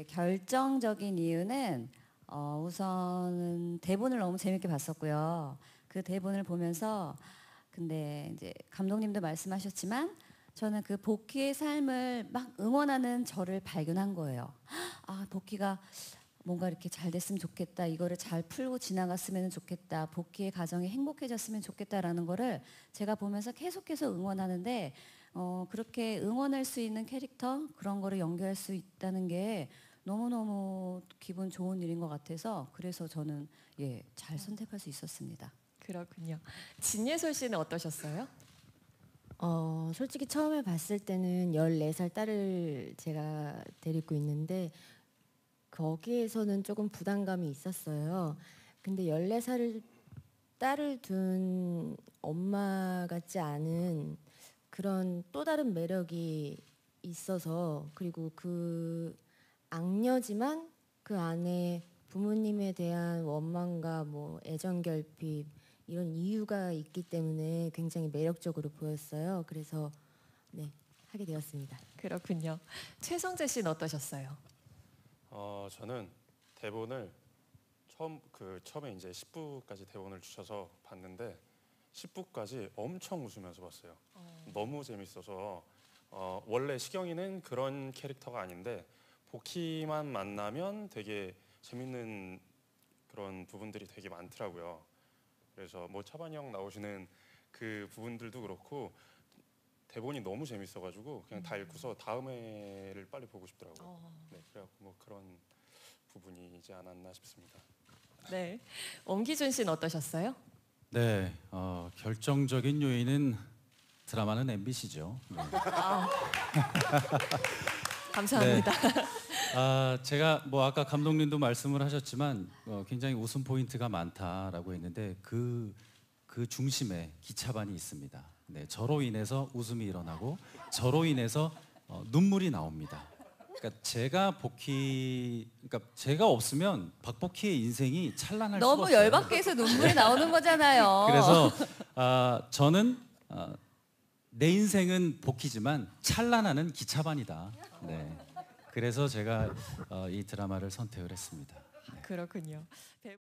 결정적인 이유는 우선은 대본을 너무 재밌게 봤었고요. 그 대본을 보면서 근데 이제 감독님도 말씀하셨지만 저는 그 복희의 삶을 막 응원하는 저를 발견한 거예요. 아, 복희가 뭔가 이렇게 잘 됐으면 좋겠다. 이거를 잘 풀고 지나갔으면 좋겠다. 복희의 가정이 행복해졌으면 좋겠다라는 거를 제가 보면서 계속해서 응원하는데 그렇게 응원할 수 있는 캐릭터 그런 거를 연기할 수 있다는 게 너무너무 기분 좋은 일인 것 같아서 그래서 저는 잘 선택할 수 있었습니다. 그렇군요. 진예솔 씨는 어떠셨어요? 솔직히 처음에 봤을 때는 14살 딸을 제가 데리고 있는데 거기에서는 조금 부담감이 있었어요. 근데 14살 딸을 둔 엄마 같지 않은 그런 또 다른 매력이 있어서 그리고 그 악녀지만 그 안에 부모님에 대한 원망과 뭐 애정 결핍 이런 이유가 있기 때문에 굉장히 매력적으로 보였어요. 그래서 네, 하게 되었습니다. 그렇군요. 최성재 씨는 어떠셨어요? 저는 대본을 처음에 이제 10부까지 대본을 주셔서 봤는데 10부까지 엄청 웃으면서 봤어요. 너무 재밌어서 원래 시경이는 그런 캐릭터가 아닌데 복희만 만나면 되게 재밌는 그런 부분들이 되게 많더라고요. 그래서 뭐 차반이 형 나오시는 그 부분들도 그렇고 대본이 너무 재밌어가지고 그냥 다 읽고서 다음 회를 빨리 보고 싶더라고요. 네, 그래갖고 뭐 그런 부분이지 않았나 싶습니다. 네, 엄기준 씨는 어떠셨어요? 네, 결정적인 요인은 드라마는 MBC죠. 네. 감사합니다. 네. 제가 뭐 아까 감독님도 말씀을 하셨지만 굉장히 웃음 포인트가 많다라고 했는데 그 중심에 기차반이 있습니다. 네, 저로 인해서 웃음이 일어나고 저로 인해서 눈물이 나옵니다. 그러니까 제가 없으면 박복희의 인생이 찬란할 수가 없어요. 너무 열받게 해서 눈물이 나오는 거잖아요. 그래서 저는 내 인생은 복희지만 찬란하는 기차반이다. 네. 그래서 제가 이 드라마를 선택을 했습니다. 그렇군요.